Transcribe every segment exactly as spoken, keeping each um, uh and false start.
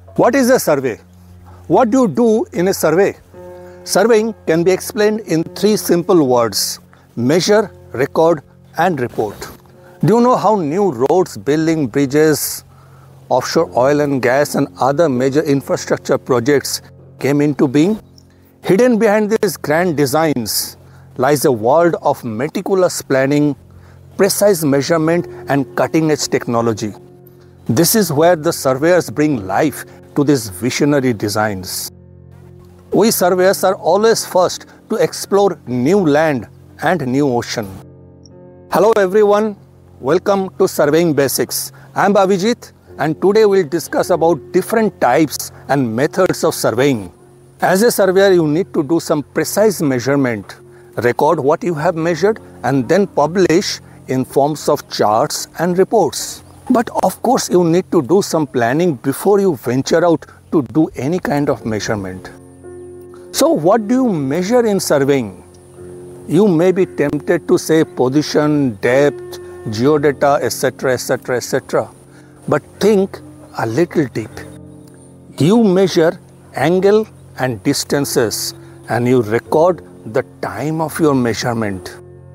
What is a survey? What do you do in a survey? Surveying can be explained in three simple words: measure, record, and report. Do you know how new roads, building, bridges, offshore oil and gas and other major infrastructure projects came into being? Hidden behind these grand designs lies a world of meticulous planning, precise measurement and cutting-edge technology. This is where the surveyors bring life to these visionary designs. We surveyors are always first to explore new land and new ocean. Hello everyone, welcome to Surveying Basics. I am Abhijit and today we'll discuss about different types and methods of surveying. As a surveyor, you need to do some precise measurement, record what you have measured and then publish in forms of charts and reports. But of course, you need to do some planning before you venture out to do any kind of measurement. So what do you measure in surveying? You may be tempted to say position, depth, geodata, et cetera, et cetera, et cetera. But think a little deep. You measure angle and distances and you record the time of your measurement.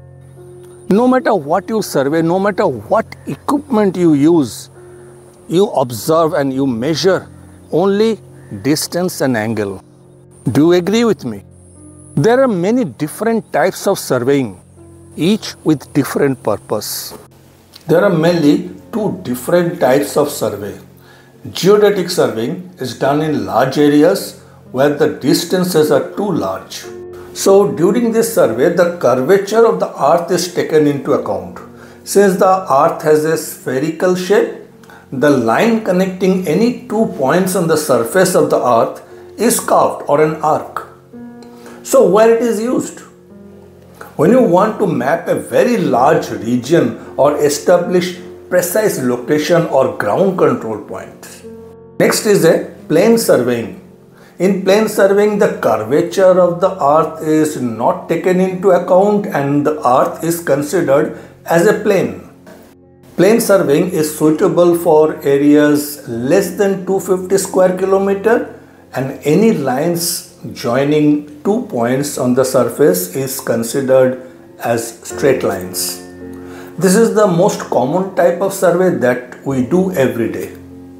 No matter what you survey, no matter what equipment you use, you observe and you measure only distance and angle. Do you agree with me? There are many different types of surveying, each with different purpose. There are mainly two different types of survey. Geodetic surveying is done in large areas where the distances are too large. So during this survey, the curvature of the earth is taken into account. Since the earth has a spherical shape, the line connecting any two points on the surface of the earth is carved or an arc. So where it is used? When you want to map a very large region or establish precise location or ground control point. Next is a plane surveying. In plane surveying, the curvature of the earth is not taken into account and the earth is considered as a plane. Plane surveying is suitable for areas less than two hundred fifty square kilometer and any lines joining two points on the surface is considered as straight lines. This is the most common type of survey that we do every day.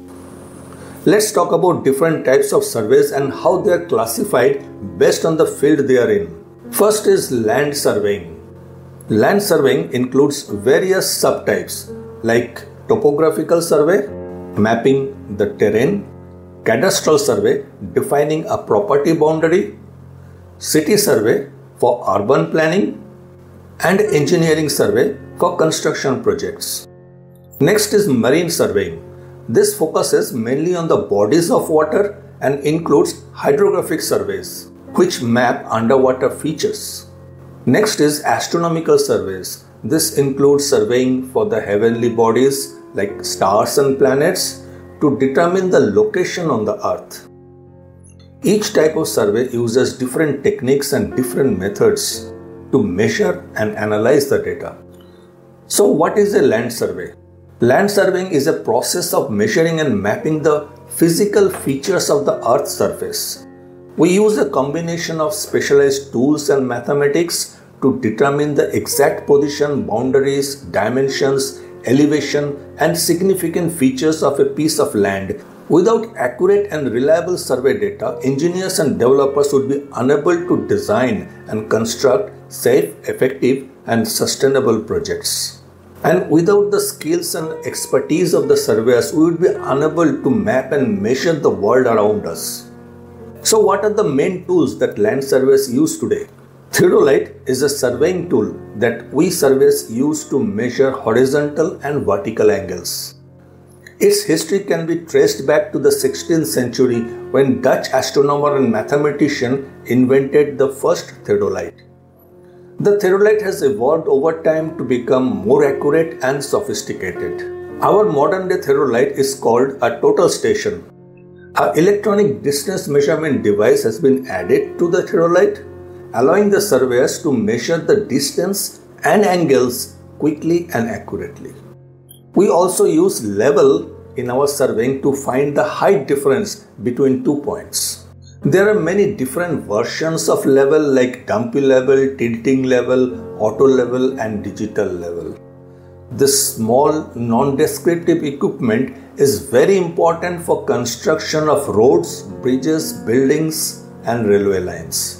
Let's talk about different types of surveys and how they are classified based on the field they are in. First is land surveying. Land surveying includes various subtypes like topographical survey, mapping the terrain, cadastral survey defining a property boundary, city survey for urban planning, and engineering survey for construction projects. Next is marine surveying. This focuses mainly on the bodies of water and includes hydrographic surveys, which map underwater features. Next is astronomical surveys. This includes surveying for the heavenly bodies like stars and planets to determine the location on the earth. Each type of survey uses different techniques and different methods to measure and analyze the data. So what is a land survey? Land surveying is a process of measuring and mapping the physical features of the Earth's surface. We use a combination of specialized tools and mathematics to determine the exact position, boundaries, dimensions, elevation, and significant features of a piece of land. Without accurate and reliable survey data, engineers and developers would be unable to design and construct safe, effective, and sustainable projects. And without the skills and expertise of the surveyors, we would be unable to map and measure the world around us. So what are the main tools that land surveyors use today? Theodolite is a surveying tool that we surveyors use to measure horizontal and vertical angles. Its history can be traced back to the sixteenth century when Dutch astronomer and mathematician invented the first theodolite. The theodolite has evolved over time to become more accurate and sophisticated. Our modern day theodolite is called a total station. An electronic distance measurement device has been added to the theodolite, allowing the surveyors to measure the distance and angles quickly and accurately. We also use level in our surveying to find the height difference between two points. There are many different versions of level like dumpy level, tilting level, auto level and digital level. This small non-descriptive equipment is very important for construction of roads, bridges, buildings and railway lines.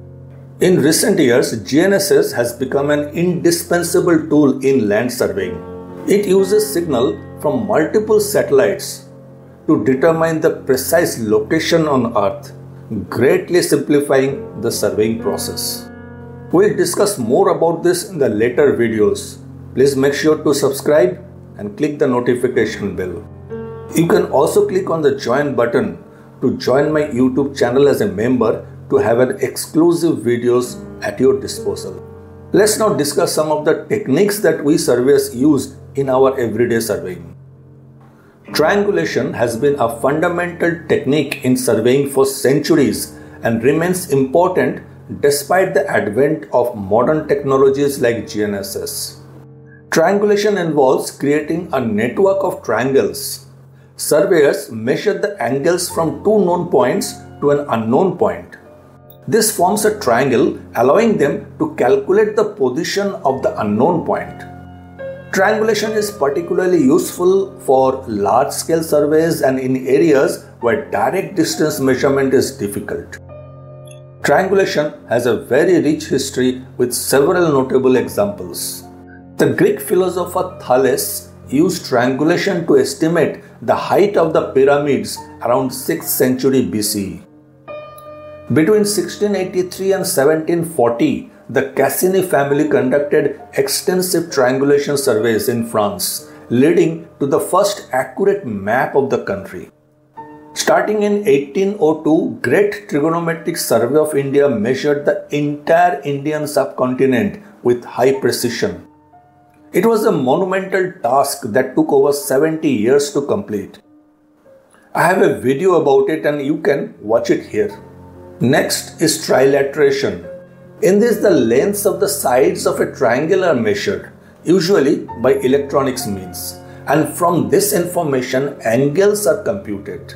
In recent years, G N S S has become an indispensable tool in land surveying. It uses signal from multiple satellites to determine the precise location on Earth, greatly simplifying the surveying process. We'll discuss more about this in the later videos. Please make sure to subscribe and click the notification bell. You can also click on the join button to join my YouTube channel as a member to have an exclusive videos at your disposal. Let's now discuss some of the techniques that we surveyors use in our everyday surveying. Triangulation has been a fundamental technique in surveying for centuries and remains important despite the advent of modern technologies like G N S S. Triangulation involves creating a network of triangles. Surveyors measure the angles from two known points to an unknown point. This forms a triangle, allowing them to calculate the position of the unknown point. Triangulation is particularly useful for large-scale surveys and in areas where direct distance measurement is difficult. Triangulation has a very rich history with several notable examples. The Greek philosopher Thales used triangulation to estimate the height of the pyramids around sixth century B C E. Between sixteen eighty-three and seventeen forty, the Cassini family conducted extensive triangulation surveys in France, leading to the first accurate map of the country. Starting in eighteen oh two, Great Trigonometric Survey of India measured the entire Indian subcontinent with high precision. It was a monumental task that took over seventy years to complete. I have a video about it and you can watch it here. Next is Trilateration. In this, the lengths of the sides of a triangle are measured, usually by electronics means, and from this information, angles are computed.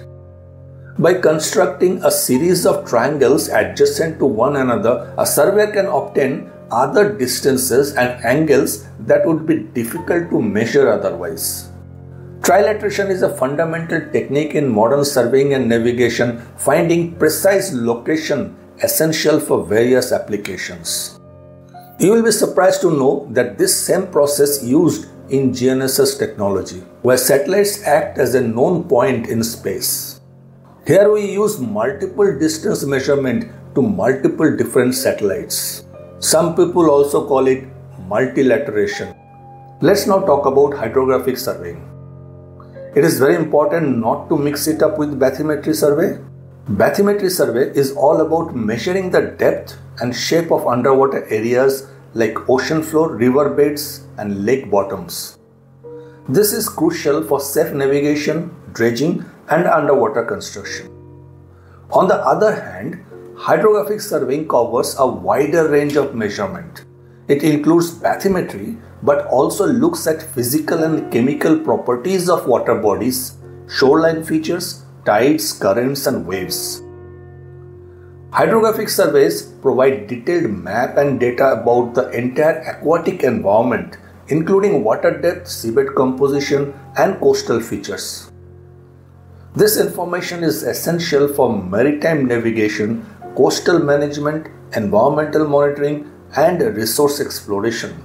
By constructing a series of triangles adjacent to one another, a surveyor can obtain other distances and angles that would be difficult to measure otherwise. Trilateration is a fundamental technique in modern surveying and navigation, finding precise location essential for various applications. You will be surprised to know that this same process used in G N S S technology, where satellites act as a known point in space. Here we use multiple distance measurement to multiple different satellites. Some people also call it multilateration. Let's now talk about hydrographic surveying. It is very important not to mix it up with bathymetry survey. Bathymetry survey is all about measuring the depth and shape of underwater areas like ocean floor, river beds and lake bottoms. This is crucial for safe navigation, dredging and underwater construction. On the other hand, hydrographic surveying covers a wider range of measurement. It includes bathymetry but also looks at physical and chemical properties of water bodies, shoreline features, tides, currents and waves. Hydrographic surveys provide detailed map and data about the entire aquatic environment, including water depth, seabed composition and coastal features. This information is essential for maritime navigation, coastal management, environmental monitoring and resource exploration.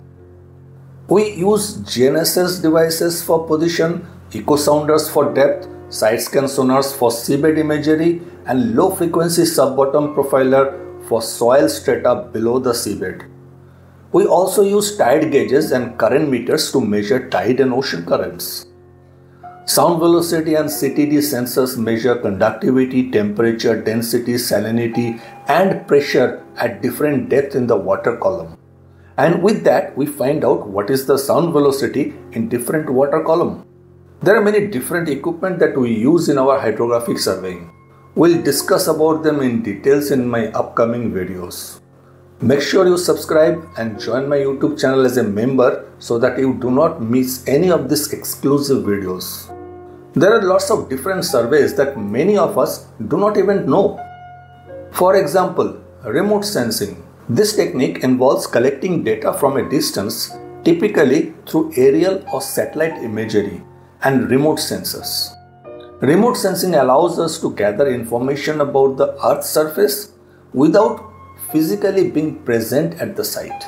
We use G N S S devices for position, echo sounders for depth, side scan sonars for seabed imagery and low frequency sub-bottom profiler for soil strata below the seabed. We also use tide gauges and current meters to measure tide and ocean currents. Sound velocity and C T D sensors measure conductivity, temperature, density, salinity and pressure at different depths in the water column. And with that, we find out what is the sound velocity in different water column. There are many different equipment that we use in our hydrographic surveying. We'll discuss about them in details in my upcoming videos. Make sure you subscribe and join my YouTube channel as a member so that you do not miss any of these exclusive videos. There are lots of different surveys that many of us do not even know. For example, remote sensing. This technique involves collecting data from a distance, typically through aerial or satellite imagery and remote sensors. Remote sensing allows us to gather information about the Earth's surface without physically being present at the site.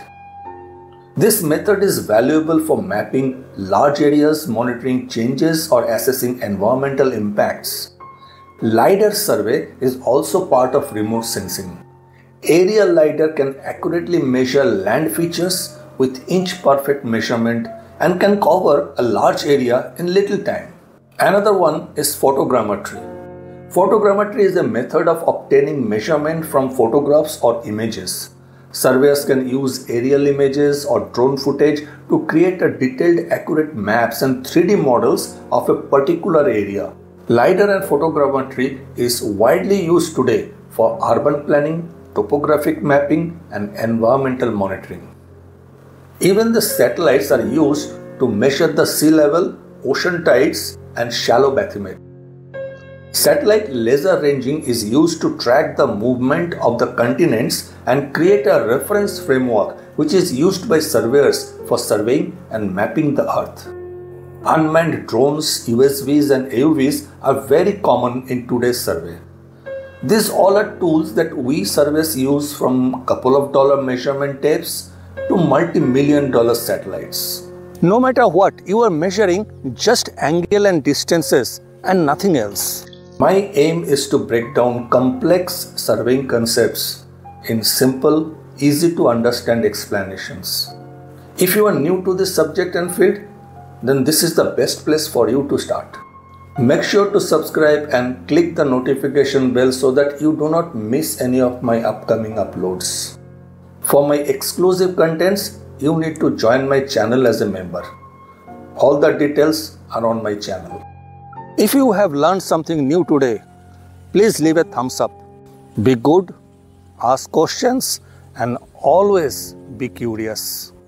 This method is valuable for mapping large areas, monitoring changes, or assessing environmental impacts. LIDAR survey is also part of remote sensing. Aerial LIDAR can accurately measure land features with inch-perfect measurement and can cover a large area in little time. Another one is photogrammetry. Photogrammetry is a method of obtaining measurement from photographs or images. Surveyors can use aerial images or drone footage to create a detailed, accurate maps and three D models of a particular area. LIDAR and photogrammetry is widely used today for urban planning, topographic mapping, and environmental monitoring. Even the satellites are used to measure the sea level, ocean tides, and shallow bathymetry. Satellite laser ranging is used to track the movement of the continents and create a reference framework which is used by surveyors for surveying and mapping the Earth. Unmanned drones, U S Vs and A U Vs are very common in today's survey. These all are tools that we surveyors use, from couple of dollar measurement tapes to multi-million dollar satellites. No matter what, you are measuring just angle and distances and nothing else. My aim is to break down complex surveying concepts in simple, easy to understand explanations. If you are new to this subject and field, then this is the best place for you to start. Make sure to subscribe and click the notification bell so that you do not miss any of my upcoming uploads. For my exclusive contents, you need to join my channel as a member. All the details are on my channel. If you have learned something new today, please leave a thumbs up. Be good, ask questions, and always be curious.